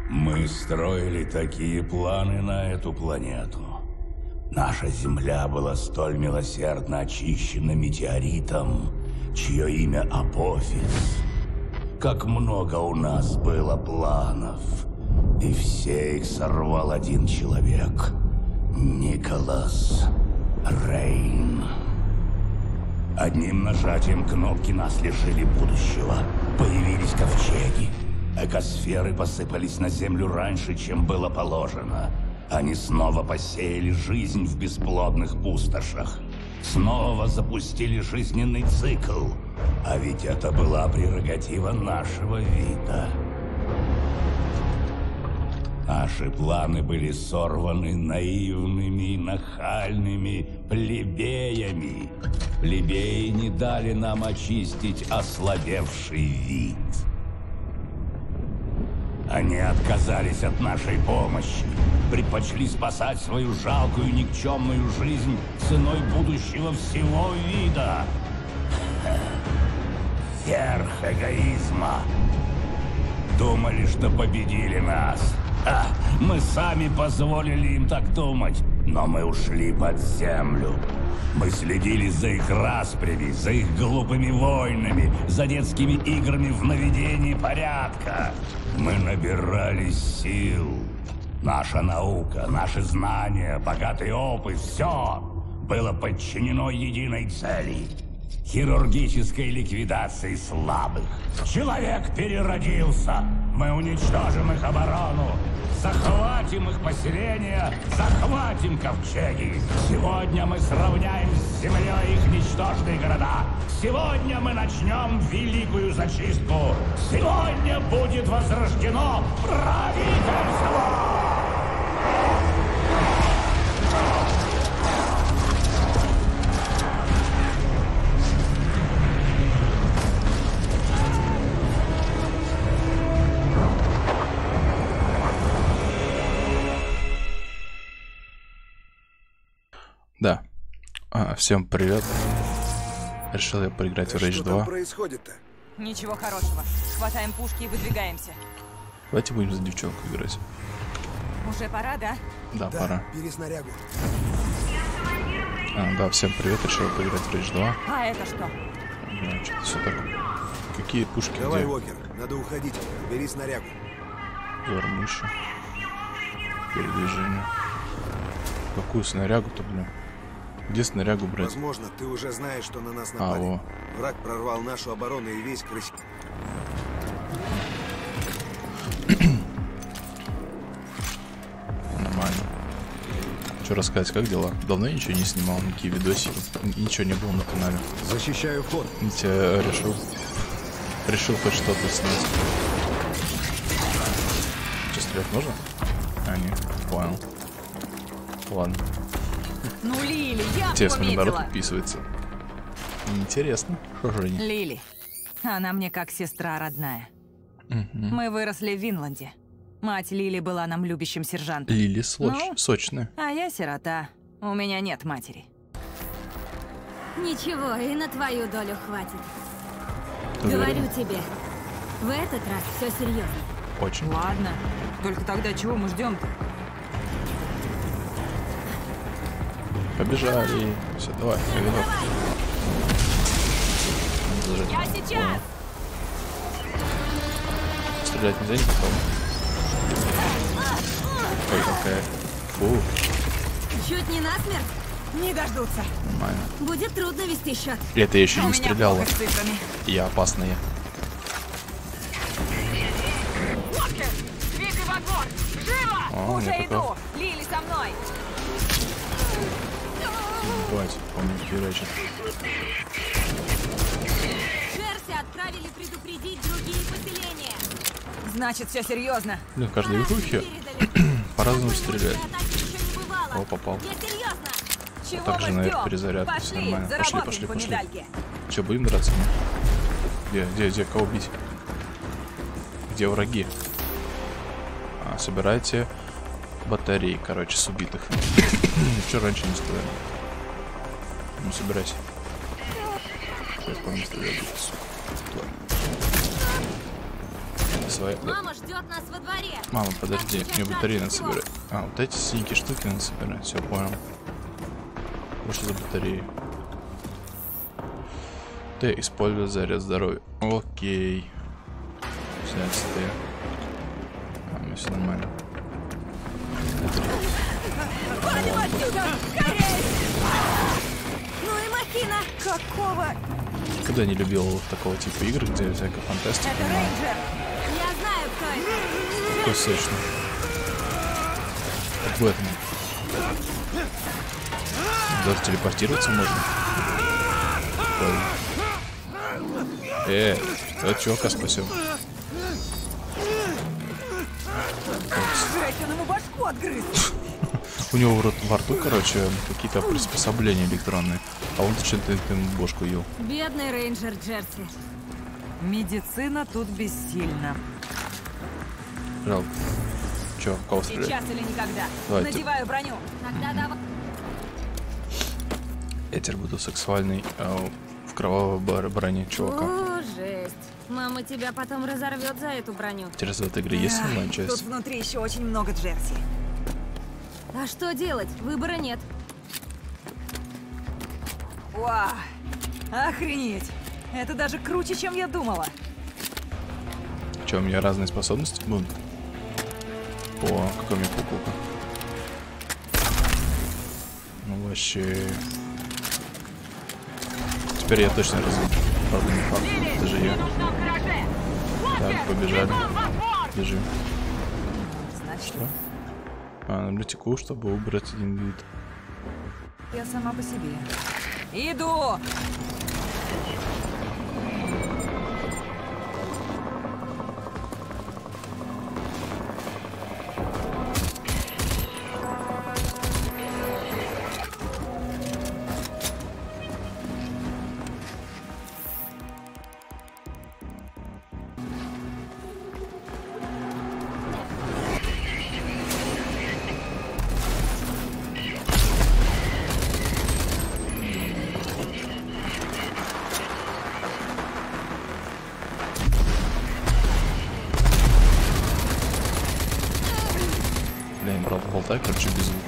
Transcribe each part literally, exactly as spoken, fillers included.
Мы строили такие планы на эту планету. Наша Земля была столь милосердно очищена метеоритом, чье имя Апофис. Как много у нас было планов, и все их сорвал один человек — Николас Рейн. Одним нажатием кнопки нас лишили будущего. Появились ковчеги. Экосферы посыпались на Землю раньше, чем было положено. Они снова посеяли жизнь в бесплодных пустошах. Снова запустили жизненный цикл. А ведь это была прерогатива нашего вида. Наши планы были сорваны наивными и нахальными плебеями. Плебеи не дали нам очистить ослабевший вид. Они отказались от нашей помощи, предпочли спасать свою жалкую никчемную жизнь ценой будущего всего вида. Верх эгоизма. Думали, что победили нас. А, мы сами позволили им так думать, но мы ушли под землю. Мы следили за их распрями, за их глупыми войнами, за детскими играми в наведении порядка. Мы набирались сил. Наша наука, наши знания, богатый опыт — все было подчинено единой цели — хирургической ликвидации слабых. Человек переродился. Мы уничтожим их оборону. Захватим их поселения, захватим ковчеги. Сегодня мы сравняем с землей их ничтожные города. Сегодня мы начнем великую зачистку. Сегодня будет возрождено правительство! Да. А, всем привет. Решил я поиграть да в Рейдж два. Что происходит-то? Ничего хорошего. Хватаем пушки и выдвигаемся. Давайте будем за девчонку играть. Уже пора, да? Да, Да, пора. бери снарягу. А, да, всем привет. Решил поиграть в Рейдж два. А это что? Да, что-то все так. Какие пушки? Давай, где? Уокер, надо уходить. Бери снарягу. Зор мыши. Передвижение. Какую снарягу-то, блин? Где снарягу брать? Возможно, ты уже знаешь, что на нас А, напали. во. Враг прорвал нашу оборону и весь крыс... Нормально. Что рассказать, как дела? Давно я ничего не снимал, никакие видосики. Ничего не было на канале. Защищаю вход. Я решил... Решил хоть что-то снять. Что, стрелять можно? А, нет, понял. Ладно. Ну, Лили, я Интересно, наоборот, пометила. подписывается. Интересно. Что же они? Лили. Она мне как сестра родная. Мгм. Мы выросли в Винланде. Мать Лили была нам любящим сержантом. Лили слоч... Ну? сочная. А я сирота. У меня нет матери. Ничего, и на твою долю хватит. Уверена? Говорю тебе, в этот раз все серьезно. Очень. Ладно. Только тогда чего мы ждем-то? Побежали. Все, давай, повезло. Зажать. Я сейчас! Стрелять нельзя никакого. Ой, какая. Фу, Чуть не насмерть? Не дождутся. нормально. Будет трудно вести счет. Это я еще У не меня стреляла. плохо с цифрами. Я опасная. Уокер, двигай во двор! Живо! О, Уже я иду! такой. Лили со мной! Бать, он не херачит. Джерси отправили предупредить другие поселения. Значит, все серьезно. Блин, в каждой игрухе Передали. по-разному Такой стреляет. мощной атаки еще не бывало. О, попал. Я серьезно. Чего также, мы наверное, ждем? перезарядка, всё Пошли, нормально. Пошли, заработаем пошли, по пошли. медальке. Че, будем драться? Где, где, где, кого бить? Где враги? А, собирайте батареи, короче, с убитых. Че раньше не сказали? Ну, собирайся. Я помню, стреляю, сука. своя. Мама ждет нас во дворе. Мама, подожди, Так, мне сейчас батареи надо всего. собирать. А, вот эти синенькие штуки надо собирать. Все, понял. Вот что за батареи? Ты используешь заряд здоровья. Окей. шестнадцать. А, ну все нормально. Валим отсюда! Скорей! Ну и махина. Какого? Никогда не любил такого типа игр, где всякая фантастика. Это но рейнджер! Я знаю, кто это. такой сочный. Как Бэтмен. Даже телепортироваться можно. Прикольно. Э, это чувака спасем. Жесть, он ему башку отгрыз! У него в, рот, во рту, короче, какие-то приспособления электронные. А он что-то ему бошку ел. Бедный рейнджер Джерси. Медицина тут бессильна. Жалко. Че, кого стрелять? Сейчас или никогда. Давайте. Надеваю броню. Тогда давай. Я теперь буду сексуальный а, в кровавой бар- броне чувака. О, жесть. Мама тебя потом разорвет за эту броню. Интересно, в этой игре есть Ай, онлайн-часть? Тут внутри еще очень много Джерси. А что делать? Выбора нет. Вау! Охренеть! Это даже круче, чем я думала. Че, у меня разные способности будут? О, какая у меня куколка. Ну вообще... Теперь я точно развит. Правда, не факт. Это же я. Так, побежали. Бежим. Значит, Что? А, на теку, чтобы убрать один вид. я сама по себе. Иду! Бля, я брал болтай, короче, без звука.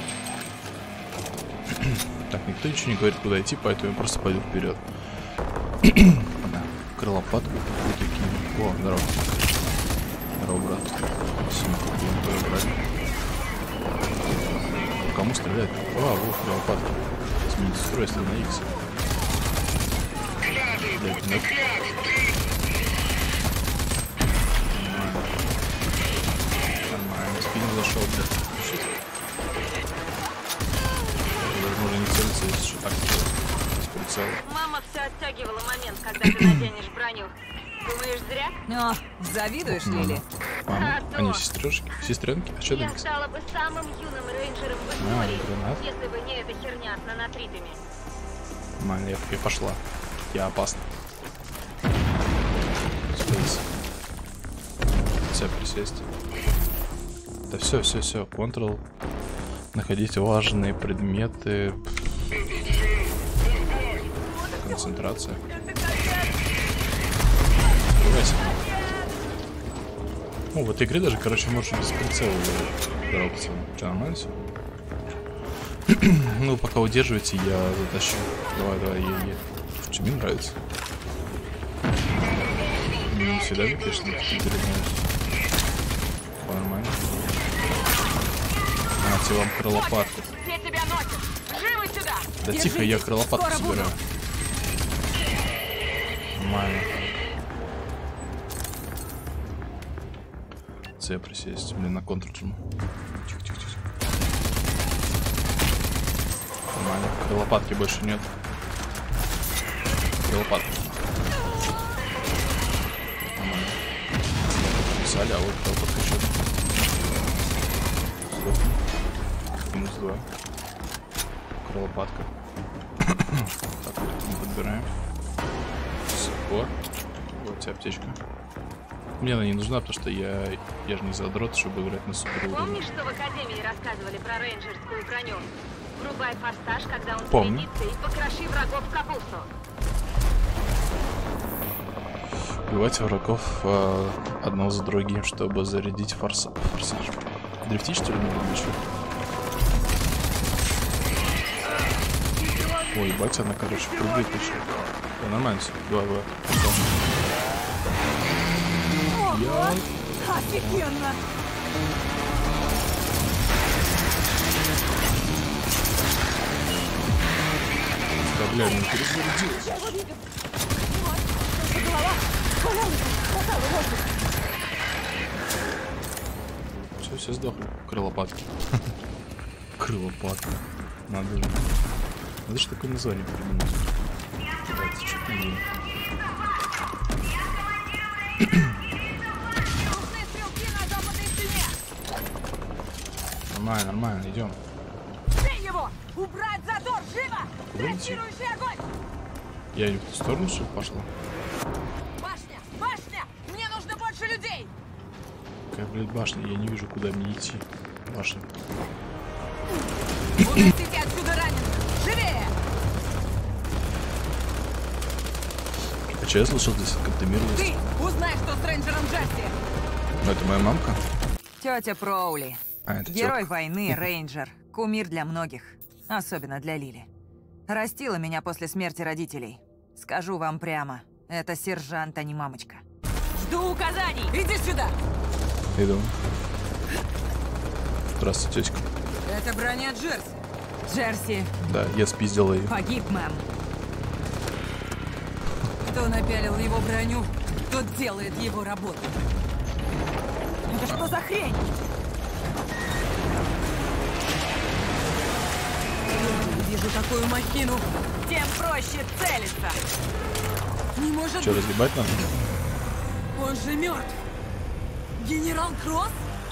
Так, никто ничего не говорит, куда идти, поэтому я просто пойду вперед. Да, крылопатку какую-то кину. О, здорово. Здорово, брат. Сумку будем брать. Кому стрелять? А, вот, крылопатка. Сменить устройство на X. Блять, нет. Нормально, спину зашел, блядь. Возможно, не целится, если что так делать. С прицела. Мама все оттягивала момент, когда ты наденешь броню. Думаешь, зря? О, завидуешь, Лили? Мама, А то. они сестрёшки, сестренки? А что Я ты? стала бы самым юным рейнджером в А, истории, гранат. если бы не эта херня с нанотритами. Нормально, я, я пошла. Я опасна. Спейс. Все, присесть. Да все, все, все. Ctrl. Находить важные предметы. Концентрация. Открывайся. Ну, в этой игре даже, короче, можешь без прицела дропаться. Че, нормально все? Ну, пока удерживаете, я затащу. Давай, давай, е-е. Что, мне нравится. Не всегда мне, конечно, такие игры нравятся. Нормально. На, тебе вам крылопатку. Все тебя носят! Живо сюда! Да Держитесь, тихо, я крылопатку скоро собираю. Нормально. С присесть. Блин, на контр жму. Тихо, тихо, тихо. Нормально. Крылопатки больше нет. Крылопатки. Нормально. Писали, а вот крылопатка еще. Минус два. Крылопатка. Так, вот мы подбираем. О, вот тебе аптечка. Мне она не нужна, потому что я, я же не задрот, чтобы играть на супер уровне. Помнишь, что в Академии рассказывали про рейнджерскую броню? Врубай форсаж, когда он Помню. зарядится, и покроши врагов в капусту. Убивайте врагов э, одного за другим, чтобы зарядить форса... форсаж. Дрифтить, что ли, не буду еще? Ой, ебать, она, короче, прыгает еще. Да, нормально все. Два, два. Ого! Офигенно! Да, бля, не перезарядилась. Я его видел! Вот, только голова! Пожалуйста, хватай его воздух! Все, все сдохли. Крылопатки. Крылопатки. Надо же. Надо же такое название придумать. Давайте, что там есть. Нормально, нормально, идем. Бей его! Убрать задор! Живо! Трассирующий огонь! Я не в ту сторону, что ли, пошла? Башня! Башня! Мне нужно больше людей! Какая, блядь, башня? Я не вижу, куда мне идти. Башня. Унесите отсюда раненых! Живее! А что я слышал здесь как-то мир есть? Ты узнай, что с рейнджером Джесси! Ну, это моя мамка? Тетя Проули. А, это Герой тётка. войны, рейнджер. Кумир для многих. Особенно для Лили. Растила меня после смерти родителей. Скажу вам прямо, это сержант, а не мамочка. Жду указаний! Иди сюда! Иду. Здравствуйте, тетка. Это броня Джерси. Джерси Да, я спиздил ее. погиб, мэм. Кто напялил его броню, тот делает его работу. Это что за хрень? Вижу такую махину, тем проще целиться. Не может Что, быть, разгибать надо? он же мертв. Генерал Кросс?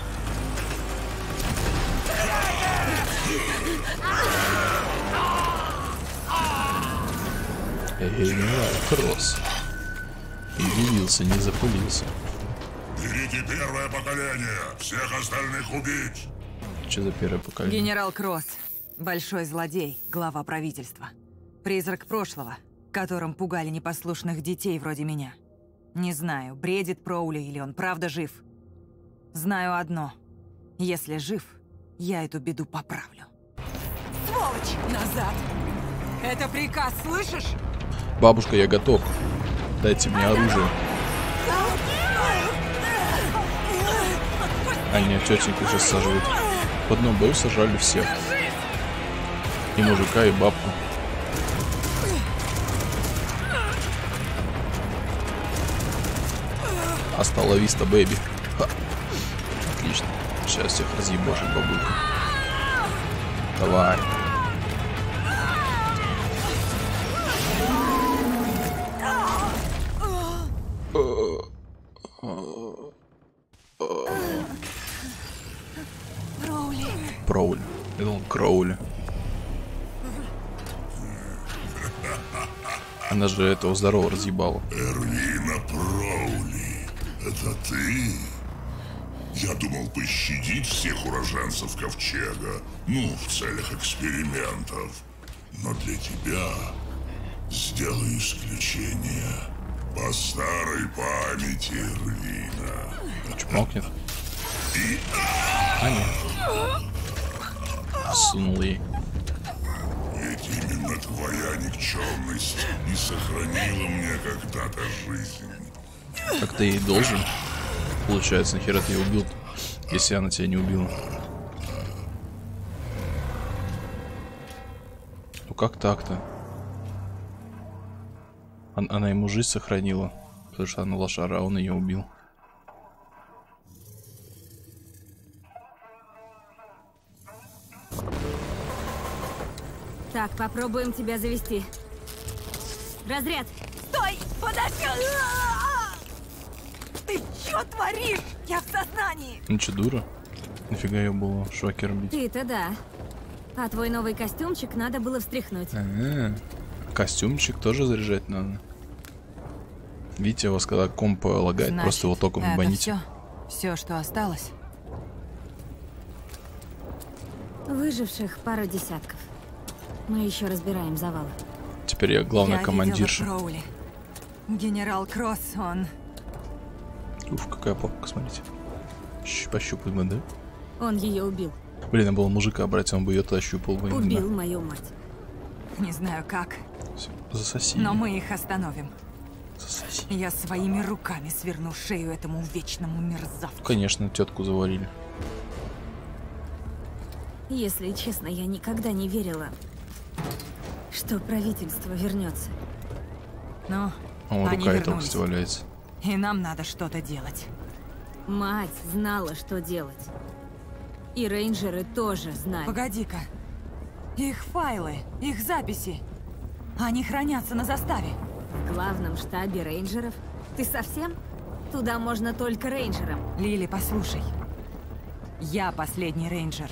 Генерал Кросс. Удивился, не запылился. Берите первое поколение! Всех остальных убить! Что за первое поколение? Генерал Кросс. Большой злодей, глава правительства. Призрак прошлого, которым пугали непослушных детей вроде меня. Не знаю, бредит Проули или он правда жив. Знаю одно. Если жив, я эту беду поправлю. Сволочь! Назад! Это приказ, слышишь? Бабушка, я готов. Дайте мне оружие. А нет, тетеньку сейчас сажают. В одном бою сажали всех. И мужика, и бабку. Аста ла виста, бэйби. Ха. Отлично. Сейчас всех разъебашит бабулька. Давай. Проули. Проули. Я думал, Кроули. Она же этого здорово разъебала. Эрвина Проули, это ты? Я думал пощадить всех уроженцев Ковчега, ну, в целях экспериментов. Но для тебя сделаю исключение. По старой памяти, Эрвина. Чмокнет. А нет. Сунул ей. Ведь именно твоя никчемность и сохранила мне когда-то жизнь. Как ты ей должен? Получается, нахера ты ее убил, если она тебя не убила? Ну как так-то? Он- Она ему жизнь сохранила, потому что она лошара, а он ее убил. Так, попробуем тебя завести. Разряд! Стой! Подожди! Ты что творишь? Я в сознании! Ну че, дура? Нафига ее было шокером бить? Ты-то да. А твой новый костюмчик надо было встряхнуть. А-а-а. Костюмчик тоже заряжать надо. Видите, у вас когда комп лагает, Значит, просто его током это баните. все? Все, что осталось? Выживших пару десятков. Мы еще разбираем завалы. Теперь я главная Я командирша. видела Проули. Генерал Кросс, он Уф, какая попка, смотрите. Щ, пощупай мы, да? Он ее убил. Блин, надо было мужика брать, он бы ее туда щупал. Бы, Убил да. мою мать. Не знаю как, Всё, засоси. но мы их остановим. Засоси. Я своими руками сверну шею этому вечному мерзавцу. Конечно, тетку завалили. Если честно, я никогда не верила, что правительство вернется. Но О, они рука и вернулись. толстый валяется. И нам надо что-то делать. Мать знала, что делать. И рейнджеры тоже знали. Погоди-ка. Их файлы, их записи. Они хранятся на заставе. В главном штабе рейнджеров? Ты совсем? Туда можно только рейнджерам. Лили, послушай. Я последний рейнджер.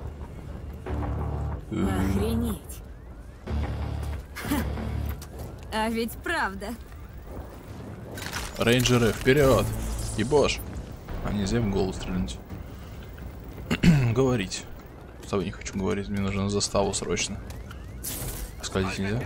Охренеть. Ха. А ведь правда. Рейнджеры, вперед! Ебош! А нельзя в голову стрелять. Говорить. С тобой не хочу говорить, мне нужно на заставу срочно. Скользить нельзя?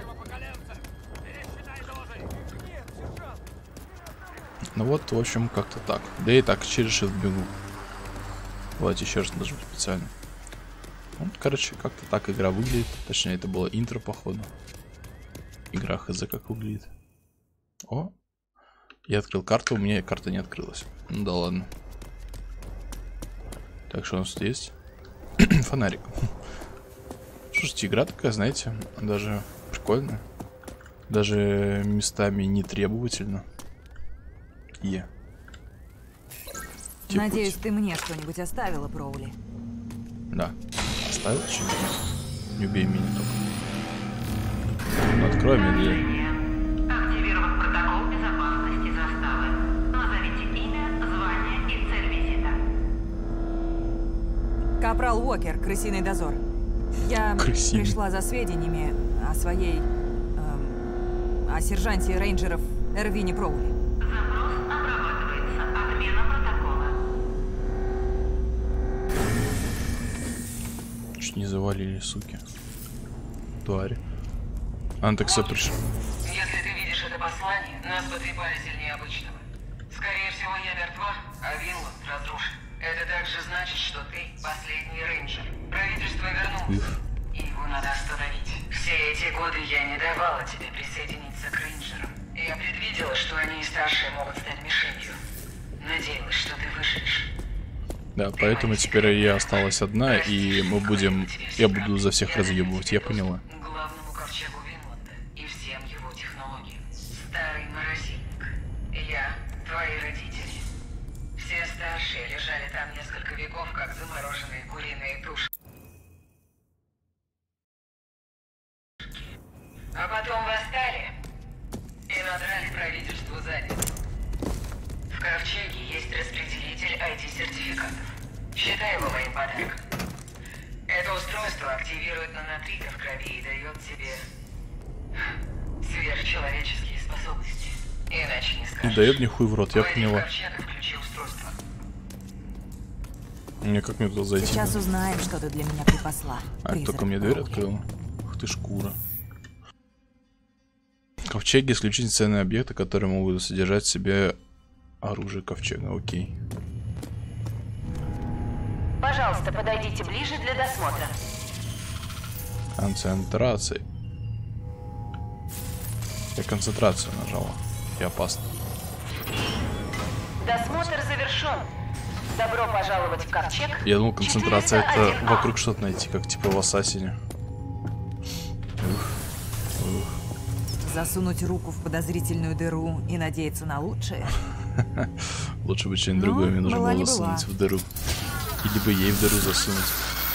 Ну вот, в общем, как-то так. Да и так, через shift бегу. Давайте еще раз нажму специально. Ну, короче, как-то так игра выглядит. Точнее, это было интро, походу. Игра хз как выглядит. О! Я открыл карту, у меня карта не открылась. Ну да ладно. Так, что у нас тут есть? Фонарик. Слушайте, игра такая, знаете, даже прикольная. Даже местами не требовательно. Е. Типа, Надеюсь, ты мне что-нибудь оставила, Проули. Да. Оставил что-нибудь? Не убей меня только. Ну, открой мне дверь. Активирован протокол безопасности заставы. Назовите имя, звание и цель визита. Капрал Уокер, крысиный дозор. Я Крысиный. пришла за сведениями о своей... эм, о сержанте рейнджеров Эрвине Проули. Запрос обрабатывается. Отмена протокола. Чуть не завалили, суки. Твари. Она так все пришла. Если ты видишь это послание, нас потрепали сильнее обычного. Скорее всего, я мертва, а Винланд разрушен. Это также значит, что ты последний рейнджер. Правительство вернулось, и его надо остановить. Все эти годы я не давала тебе присоединиться к рейнджерам. Я предвидела, что они и старшие могут стать мишенью. Надеялась, что ты выживешь. Да, поэтому теперь я осталась одна, и мы будем... Я буду за всех разъебывать, я поняла. Главному ковчегу Винланда и всем его технологиям. Старый морозильник. Я, твои родители. Все старшие лежали там несколько веков, как замороженные куриные туши. А потом восстали и надрали правительству задницу. В ковчеге есть распределитель ай ди-сертификатов. Считай его моим подарком. Это устройство активирует нанотрика в крови и дает тебе сверхчеловеческие способности. Иначе не скажешь. Дает мне хуй в рот, я Войди в поняла. ковчег и включи устройство. Мне как мне туда зайти? Сейчас узнаем, что ты для меня припасла. А, призрак только мне дверь Проули. открыла. Ух ты, шкура. Ковчеги — исключительно ценные объекты, которые могут содержать в себе оружие ковчега. Окей. Пожалуйста, подойдите ближе для досмотра. Концентрация. Я концентрацию нажала. И опасно. Досмотр завершен. Добро пожаловать в ковчег. Я думал, концентрация это четыреста один А. вокруг что-то найти, как типа в Ассасине. Засунуть руку в подозрительную дыру и надеяться на лучшее. Лучше бы что-нибудь Ну, другое мне нужно была было не засунуть была. в дыру. Или бы ей в дыру засунуть.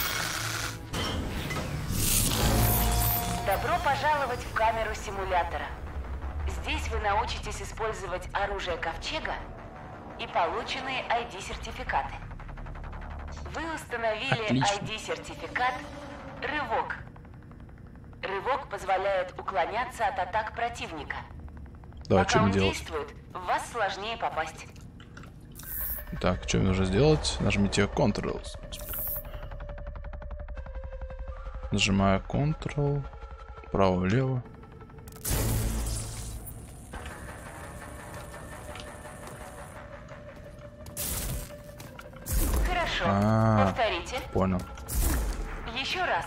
Добро пожаловать в камеру симулятора. Здесь вы научитесь использовать оружие ковчега и полученные ай ди-сертификаты. Вы установили Отлично. ай ди-сертификат «Рывок». Рывок позволяет уклоняться от атак противника. Давай, Пока что мне он делать? действует, в вас сложнее попасть. Так, что мне нужно сделать? Нажмите Ctrl. Нажимаю Ctrl. Право-влево. Хорошо. А, Повторите. понял. Еще раз.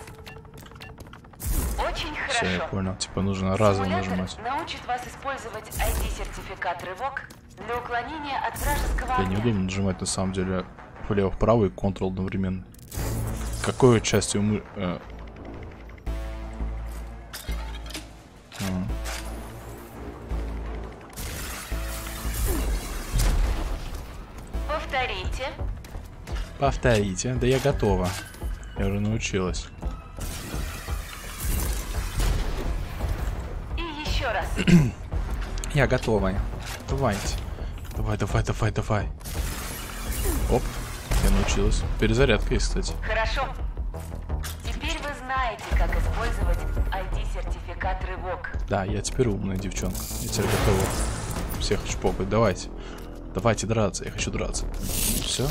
Очень Все, я хорошо. понял. Типа нужно разом Симулятор нажимать. научит вас использовать ай ди-сертификат «Рывок» для уклонения от вражеского Я огня. неудобно нажимать на самом деле влево-вправо и Ctrl одновременно. Какой частью мы... Э... а. Повторите. Повторите. Да я готова. Я уже научилась. И еще раз. Я готова. Давайте. Давай, давай, давай, давай. Оп. Я научилась. Перезарядка есть, кстати. Хорошо. Теперь вы знаете, как использовать ай ди-сертификат «Рывок». Да, я теперь умная девчонка. Я теперь готова. Всех чпокать. Давайте. Давайте драться. Я хочу драться. Все.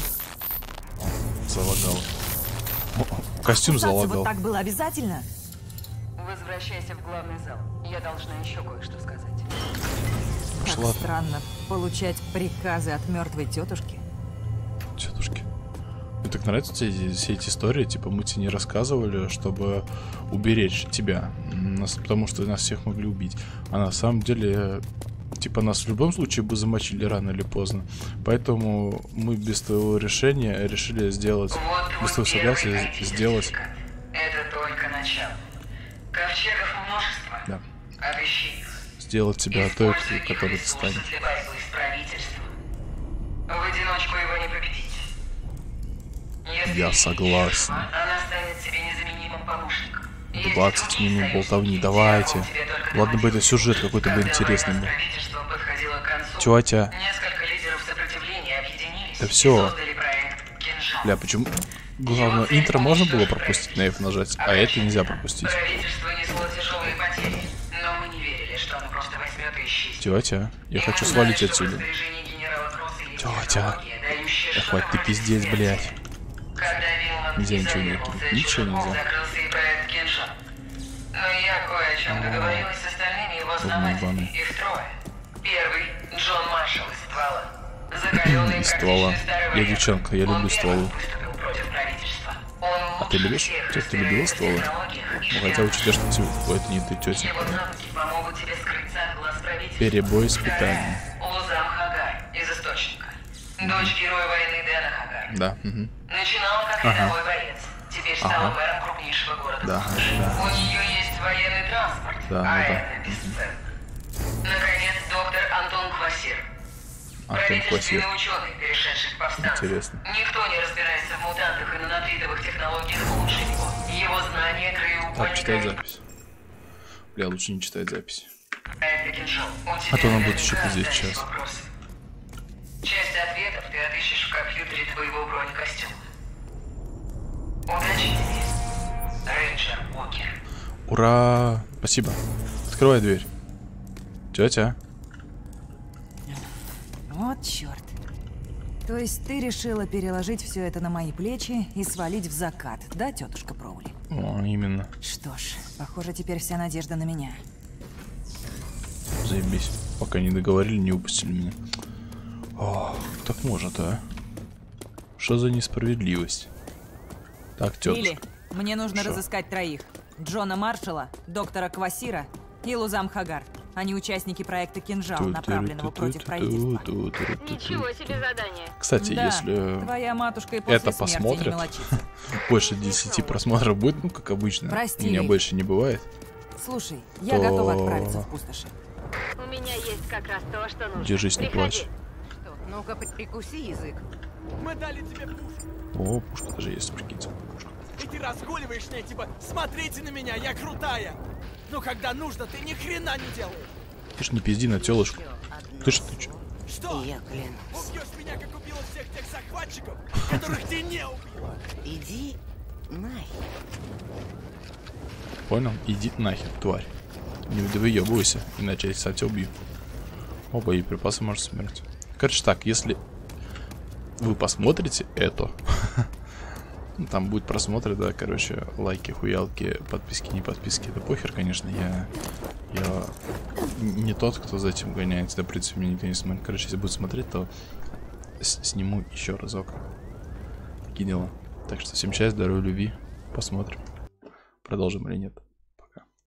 Залагал. О, костюм Кусаться залагал. вот так было обязательно? Возвращайся в главный зал. Я должна еще кое-что сказать. Как Шла. странно получать приказы от мертвой тетушки. Тетушки. Мне так нравятся все, все эти истории. Типа мы тебе не рассказывали, чтобы уберечь тебя. Нас, потому что нас всех могли убить. А на самом деле... Типа нас в любом случае бы замочили рано или поздно. Поэтому мы без твоего решения решили сделать, Вот без твой твоего согласия первый сделать. сертификат. Это только начало. Ковчегов множество. Да. Отыщи их. Сделать тебя той, Используй их которой ты ресурсы станешь. для борьбы с правительством. В одиночку его не победить. Если Я Лили согласен. жива, она станет тебе незаменимым помощником. Есть двадцать другие минут союзники, болтовни, те, давайте. кому тебе только Ладно бы это доводилось. сюжет какой-то бы Когда интересный война был. с правительством подходила к концу, Тетя. несколько лидеров сопротивления объединились Да и всё. создали проект «Кинжал». Бля, почему... Главное, интро можно было пропустить, на F нажать, а это нельзя пропустить. Правительство несло тяжелые потери, но мы не верили, что оно просто возьмет и исчезнет. Тетя, я И хочу мы свалить знали, что в отсюда. распоряжении генерала Кросса есть Тетя. технология, дающая Да что-то хватит ты вроде пиздец, связи. блядь. Когда Вилман Нельзя ничего не изолировался кинуть. от Ничего чужаков, нельзя. закрылся и проект «Кинжал». Но я кое о чем договорилась с остальными его ебаный. основателями. Их трое. Первый — Джон Маршалл из ствола. Закаленный, Из ствола. практичный старый Я вояк. девчонка, я Он люблю первым стволы. выступил против правительства. Он А ты лучше любишь? всех Тетя, ты любила разбирается в стволы? технологиях и Ну, хотя шпионаже. учитывая, что ты... Ой, это не ты, тетя. Его навыки помогут тебе скрыться от глаз правительства. Перебой испытаний. Вторая — Лузам Хагар из Источника. Дочь героя войны Дэна Хагар. Да, угу. Начинала как Ага. рядовой боец. Теперь стала Ага. мэром крупнейшего города. Да, да. У нее есть военный транспорт, Да, а ну да. это бесценно. Наконец, доктор Антон Квасир. Антон Правительственный Квасир. ученый, перешедший к повстанцам. Интересно. Никто не разбирается в мутантах и нанотридовых технологиях лучше него. Его знания Так, читать краеугольника. запись. Бля, лучше не читать запись. Это кинжал. У А тебя то нам будет наверняка еще пиздеть остались сейчас. вопросы. Часть ответов ты отыщешь в компьютере твоего бронекостюма. Удачи тебе, Рейнджер Уокер. Ура! Спасибо. Открывай дверь. Тетя. Вот черт. То есть ты решила переложить все это на мои плечи и свалить в закат, да, тетушка Проули? О, именно. Что ж, похоже, теперь вся надежда на меня. Заебись. Пока не договорили, не упустили меня. О, так можно-то, а? Что за несправедливость? Так, тетушка. Или мне нужно Шо? разыскать троих. Джона Маршалла, доктора Квасира и Лузам Хагар. Они участники проекта «Кинжал», направленного против правительства. Ничего себе задание. Кстати, Да, если твоя матушка и после это смерти не посмотрят, мелочится. больше десяти просмотров будет, ну, как обычно. Прости, У меня Лили. больше не бывает. Слушай, я То- готова отправиться в пустоши. У меня есть как раз то, что нужно. Держись, не Приходи. плачь. Ну-ка, прикуси язык. Мы дали тебе пушку, О, пушка даже есть, прикиньте. Пушка. и ты разгуливаешь с ней, типа, смотрите на меня, я крутая. Но когда нужно, ты ни хрена не делаешь. Ты ж не пизди на телушку. Ты ж ты чё? Что? Я клянусь. Убьешь меня, как убила всех тех захватчиков, которых ты не убила. Иди нахер. Понял? Иди нахер, тварь. Не выебывайся, иначе я, кстати, убью. Оба, и припасы можно собирать. Короче так, если вы посмотрите это, там будет просмотры, да, короче, лайки, хуялки, подписки, не подписки, да похер, конечно, я, я не тот, кто за этим гоняется, да, в принципе, меня никто не смотрит. Короче, если будет смотреть, то с- сниму еще разок. Такие дела. Так что всем счастья, здоровья, любви. Посмотрим, продолжим или нет.